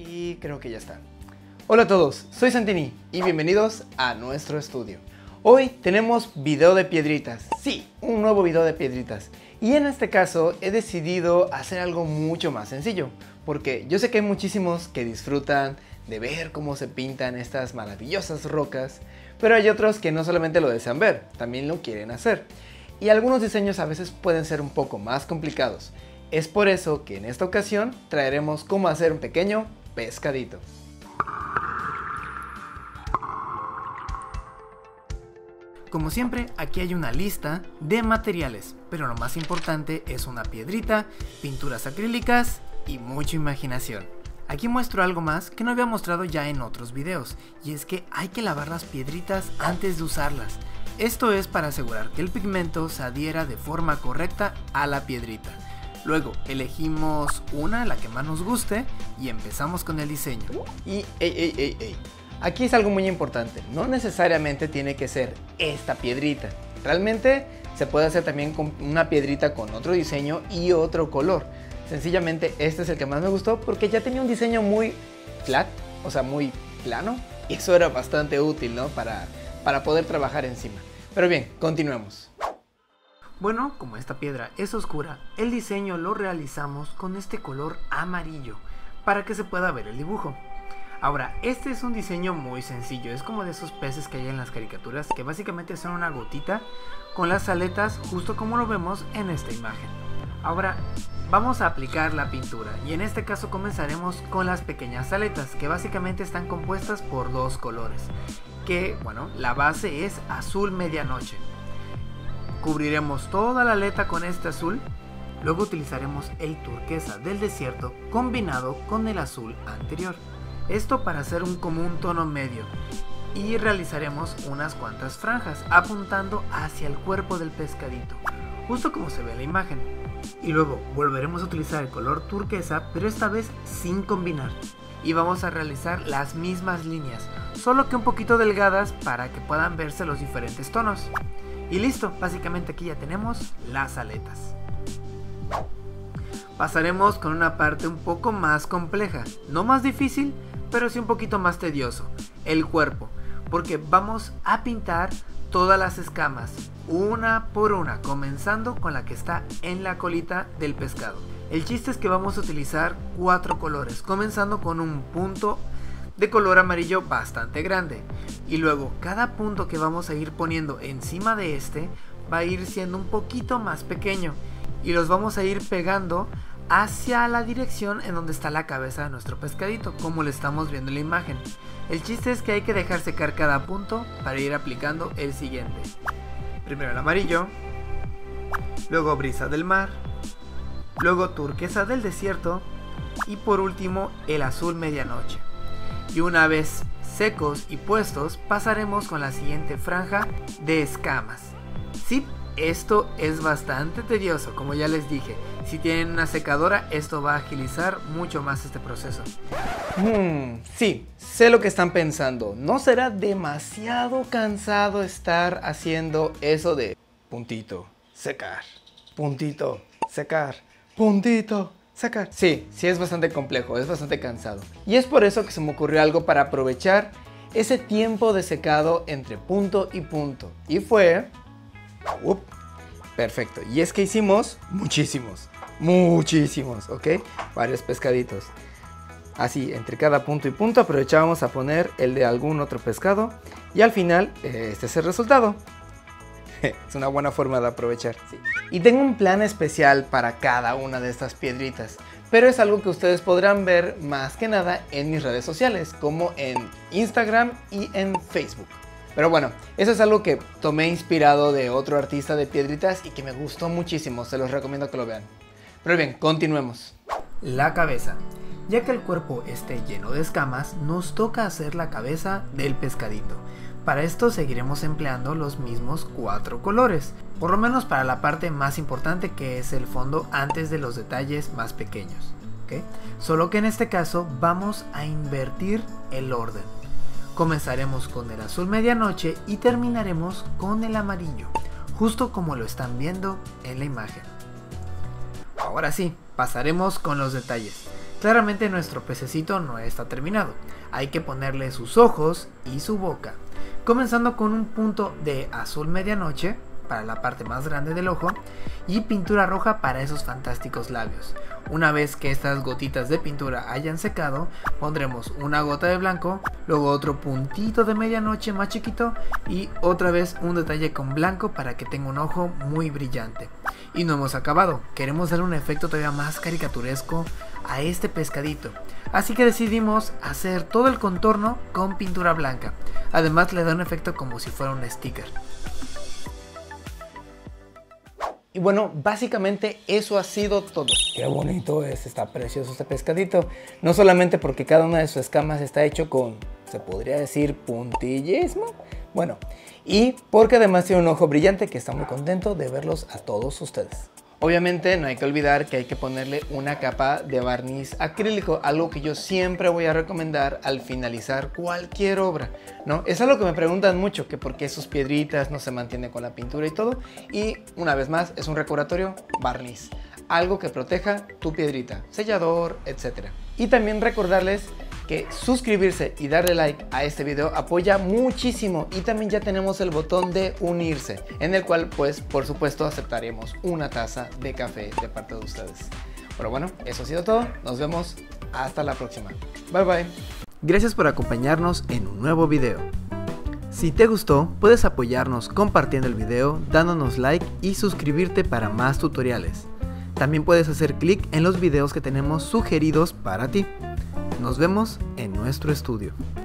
Y creo que ya está. Hola a todos, soy Santini y bienvenidos a nuestro estudio. Hoy tenemos video de piedritas, sí, un nuevo video de piedritas. Y en este caso he decidido hacer algo mucho más sencillo, porque yo sé que hay muchísimos que disfrutan de ver cómo se pintan estas maravillosas rocas, pero hay otros que no solamente lo desean ver, también lo quieren hacer. Y algunos diseños a veces pueden ser un poco más complicados. Es por eso que en esta ocasión traeremos cómo hacer un pequeño pescadito. Como siempre, aquí hay una lista de materiales, pero lo más importante es una piedrita, pinturas acrílicas y mucha imaginación. Aquí muestro algo más que no había mostrado ya en otros videos, y es que hay que lavar las piedritas antes de usarlas. Esto es para asegurar que el pigmento se adhiera de forma correcta a la piedrita. Luego elegimos una, la que más nos guste, y empezamos con el diseño. Y aquí es algo muy importante, no necesariamente tiene que ser esta piedrita. Realmente se puede hacer también con una piedrita con otro diseño y otro color. Sencillamente este es el que más me gustó porque ya tenía un diseño muy flat, o sea muy plano. Y eso era bastante útil, ¿no? Para poder trabajar encima. Pero bien, continuemos. Bueno, como esta piedra es oscura, el diseño lo realizamos con este color amarillo para que se pueda ver el dibujo. Ahora, este es un diseño muy sencillo, es como de esos peces que hay en las caricaturas, que básicamente son una gotita con las aletas justo como lo vemos en esta imagen. Ahora, vamos a aplicar la pintura y en este caso comenzaremos con las pequeñas aletas, que básicamente están compuestas por dos colores, que bueno, la base es azul medianoche. Cubriremos toda la aleta con este azul, luego utilizaremos el turquesa del desierto combinado con el azul anterior. Esto para hacer como un tono medio, y realizaremos unas cuantas franjas apuntando hacia el cuerpo del pescadito, justo como se ve en la imagen. Y luego volveremos a utilizar el color turquesa, pero esta vez sin combinar, y vamos a realizar las mismas líneas, solo que un poquito delgadas para que puedan verse los diferentes tonos. Y listo, básicamente aquí ya tenemos las aletas. Pasaremos con una parte un poco más compleja, no más difícil, pero sí un poquito más tedioso, el cuerpo, porque vamos a pintar todas las escamas, una por una, comenzando con la que está en la colita del pescado. El chiste es que vamos a utilizar 4 colores, comenzando con un punto de color amarillo bastante grande, y luego cada punto que vamos a ir poniendo encima de este va a ir siendo un poquito más pequeño, y los vamos a ir pegando hacia la dirección en donde está la cabeza de nuestro pescadito, como lo estamos viendo en la imagen. El chiste es que hay que dejar secar cada punto para ir aplicando el siguiente. Primero el amarillo, luego brisa del mar, luego turquesa del desierto y por último el azul medianoche. Y una vez secos y puestos, pasaremos con la siguiente franja de escamas. Sí, esto es bastante tedioso, como ya les dije. Si tienen una secadora, esto va a agilizar mucho más este proceso. Sí, sé lo que están pensando. ¿No será demasiado cansado estar haciendo eso de puntito, secar, puntito, secar, puntito, sacar? Sí, es bastante complejo, es bastante cansado. Y es por eso que se me ocurrió algo para aprovechar ese tiempo de secado entre punto y punto. Y fue... perfecto, y es que hicimos muchísimos, ¿ok? Varios pescaditos. Así, entre cada punto y punto aprovechábamos a poner el de algún otro pescado. Y al final, este es el resultado. Es una buena forma de aprovechar, sí. Y tengo un plan especial para cada una de estas piedritas, pero es algo que ustedes podrán ver más que nada en mis redes sociales, como en Instagram y en Facebook. Pero bueno, eso es algo que tomé inspirado de otro artista de piedritas y que me gustó muchísimo, se los recomiendo que lo vean. Pero bien, continuemos. La cabeza. Ya que el cuerpo esté lleno de escamas, nos toca hacer la cabeza del pescadito. Para esto seguiremos empleando los mismos 4 colores, por lo menos para la parte más importante, que es el fondo, antes de los detalles más pequeños, ¿okay? Solo que en este caso vamos a invertir el orden. Comenzaremos con el azul medianoche y terminaremos con el amarillo, justo como lo están viendo en la imagen. Ahora sí, pasaremos con los detalles. Claramente nuestro pececito no está terminado, hay que ponerle sus ojos y su boca, comenzando con un punto de azul medianoche para la parte más grande del ojo y pintura roja para esos fantásticos labios. Una vez que estas gotitas de pintura hayan secado, pondremos una gota de blanco, luego otro puntito de medianoche más chiquito y otra vez un detalle con blanco para que tenga un ojo muy brillante. Y no hemos acabado, queremos darle un efecto todavía más caricaturesco a este pescadito, así que decidimos hacer todo el contorno con pintura blanca. Además le da un efecto como si fuera un sticker. Y bueno, básicamente eso ha sido todo. Qué bonito es, está precioso este pescadito. No solamente porque cada una de sus escamas está hecho con, se podría decir, puntillismo. Bueno, y porque además tiene un ojo brillante que está muy contento de verlos a todos ustedes. Obviamente no hay que olvidar que hay que ponerle una capa de barniz acrílico, algo que yo siempre voy a recomendar al finalizar cualquier obra, ¿no? Es algo que me preguntan mucho, que por qué sus piedritas no se mantienen con la pintura y todo, y una vez más es un recordatorio, barniz, algo que proteja tu piedrita, sellador, etc. Y también recordarles que suscribirse y darle like a este video apoya muchísimo, y también ya tenemos el botón de unirse, en el cual pues por supuesto aceptaremos una taza de café de parte de ustedes. Pero bueno, eso ha sido todo, nos vemos hasta la próxima, bye bye. Gracias por acompañarnos en un nuevo video. Si te gustó, puedes apoyarnos compartiendo el video, dándonos like y suscribirte para más tutoriales. También puedes hacer clic en los videos que tenemos sugeridos para ti. Nos vemos en nuestro estudio.